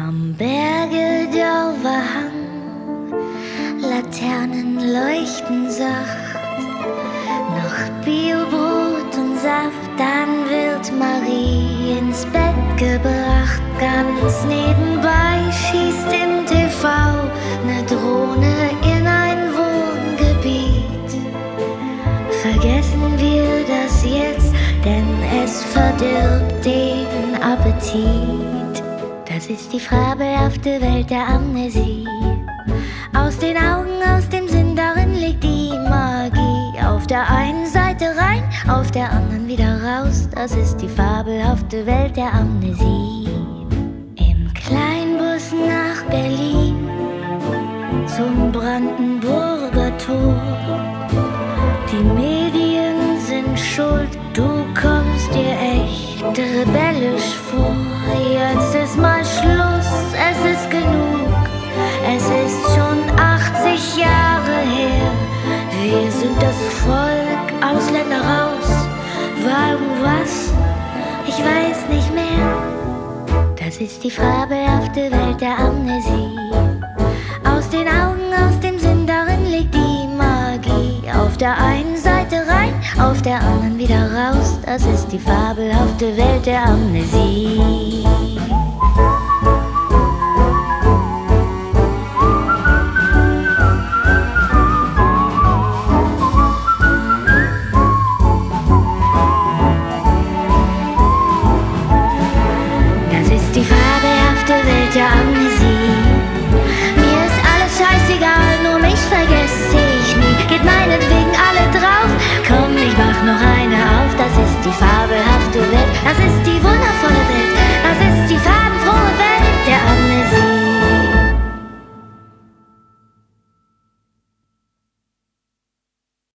Am Berge Dauerhang, Laternen leuchten sacht. Noch Biobrot und Saft, dann wird Marie ins Bett gebracht. Ganz nebenbei schießt im TV ne Drohne in ein Wohngebiet. Vergessen wir das jetzt, denn es verdirbt den Appetit. Das ist die fabelhafte Welt der Amnesie. Aus den Augen, aus dem Sinn, darin liegt die Magie. Auf der einen Seite rein, auf der anderen wieder raus. Das ist die fabelhafte Welt der Amnesie. Im Kleinbus nach Berlin, zum Brandenburger Tor. Die Medien sind schuld, du kommst dir echt rebellisch vor. Jetzt ist mal Schluss, es ist genug. Es ist schon 80 Jahre her. Wir sind das Volk, Ausländer raus. Warum was? Ich weiß nicht mehr. Das ist die fabelhafte Welt der Amnesie. Aus den Augen, aus dem Sinn, darin liegt die Magie. Auf der einen Seite rein, auf der anderen wieder raus. Das ist die fabelhafte Welt der Amnesie.